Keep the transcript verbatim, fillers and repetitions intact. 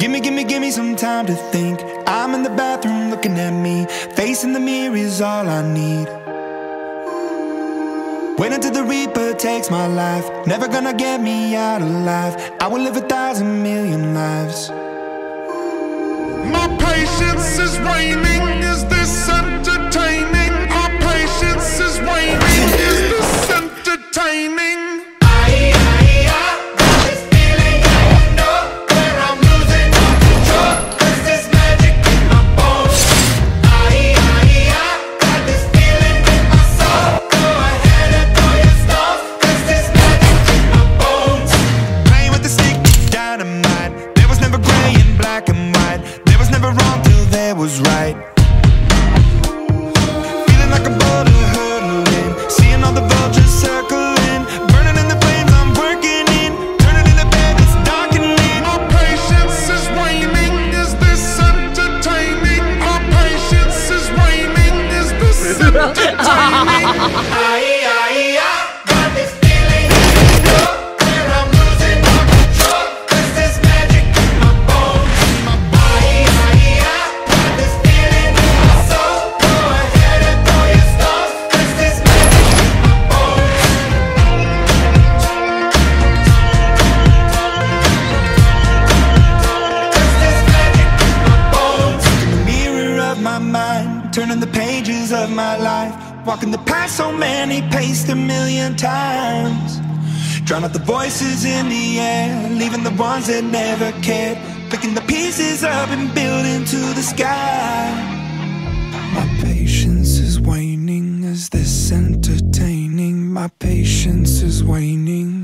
Gimme, gimme, gimme some time to think. I'm in the bathroom looking at me. Facing the mirror is all I need. Wait until the Reaper takes my life. Never gonna get me out alive. I will live a thousand million lives. My patience is waning. Is this entertaining? My patience is waning. Is this entertaining? Was right. Feeling like a boulder hurtling, seeing all the vultures circling, burning in the flames I'm working in, turning in the bed it's darkening. My patience is waning. Is this entertaining? My patience is waning. Is this entertaining? Turning the pages of my life, walking the path so many paced a million times. Drown out the voices in the air, leaving the ones that never cared. Picking the pieces up and building to the sky. My patience is waning. Is this entertaining? My patience is waning.